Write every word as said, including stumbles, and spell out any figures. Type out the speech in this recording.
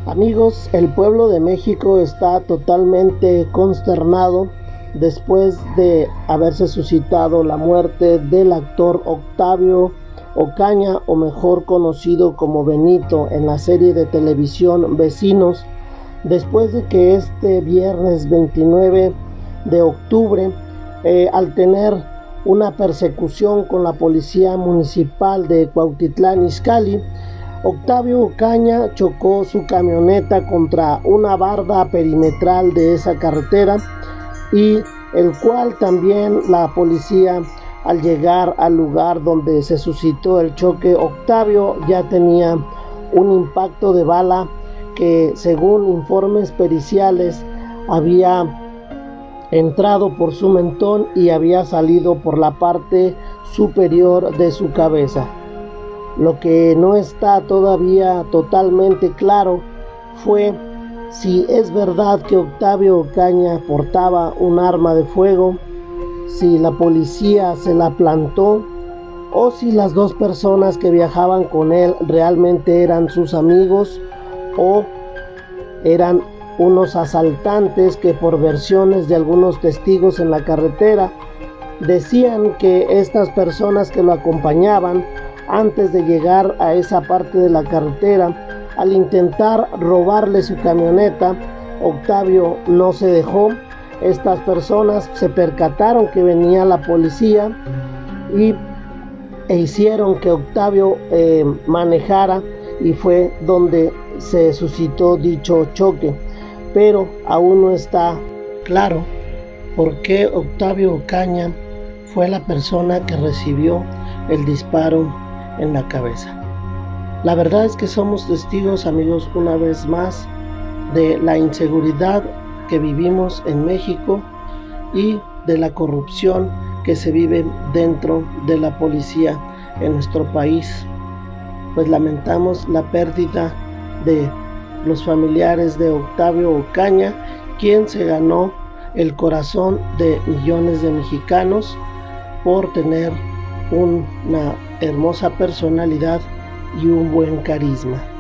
Amigos, el pueblo de México está totalmente consternado después de haberse suscitado la muerte del actor Octavio Ocaña, o mejor conocido como Benito, en la serie de televisión Vecinos, después de que este viernes veintinueve de octubre, eh, al tener una persecución con la policía municipal de Cuautitlán Izcalli, Octavio Ocaña chocó su camioneta contra una barda perimetral de esa carretera, y el cual también la policía, al llegar al lugar donde se suscitó el choque, Octavio ya tenía un impacto de bala que, según informes periciales, había entrado por su mentón y había salido por la parte superior de su cabeza. Lo que no está todavía totalmente claro fue si es verdad que Octavio Ocaña portaba un arma de fuego, si la policía se la plantó, o si las dos personas que viajaban con él realmente eran sus amigos o eran unos asaltantes que, por versiones de algunos testigos en la carretera, decían que estas personas que lo acompañaban, antes de llegar a esa parte de la carretera, al intentar robarle su camioneta, Octavio no se dejó. Estas personas se percataron que venía la policía y e hicieron que Octavio eh, manejara, y fue donde se suscitó dicho choque. Pero aún no está claro por qué Octavio Ocaña fue la persona que recibió el disparo en la cabeza. La verdad es que somos testigos, amigos, una vez más, de la inseguridad que vivimos en México y de la corrupción que se vive dentro de la policía en nuestro país. Pues lamentamos la pérdida de los familiares de Octavio Ocaña, quien se ganó el corazón de millones de mexicanos por tener una hermosa personalidad y un buen carisma.